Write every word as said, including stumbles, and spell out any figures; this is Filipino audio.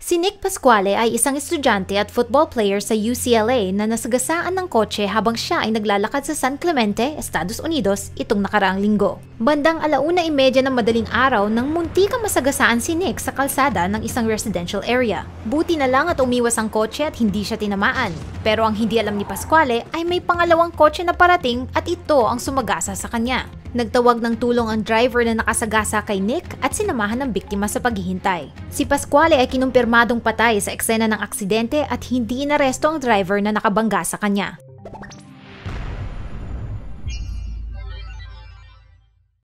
Si Nick Pasquale ay isang estudyante at football player sa U C L A na nasagasaan ng kotse habang siya ay naglalakad sa San Clemente, Estados Unidos itong nakaraang linggo. Bandang alauna imedya ng madaling araw nang muntikang masagasaan si Nick sa kalsada ng isang residential area. Buti na lang at umiwas ang kotse at hindi siya tinamaan. Pero ang hindi alam ni Pasquale ay may pangalawang kotse na parating at ito ang sumagasa sa kanya. Nagtawag ng tulong ang driver na nakasagasa kay Nick at sinamahan ng biktima sa paghihintay. Si Pasquale ay kinumpirmadong patay sa eksena ng aksidente at hindi inaresto ang driver na nakabangga sa kanya.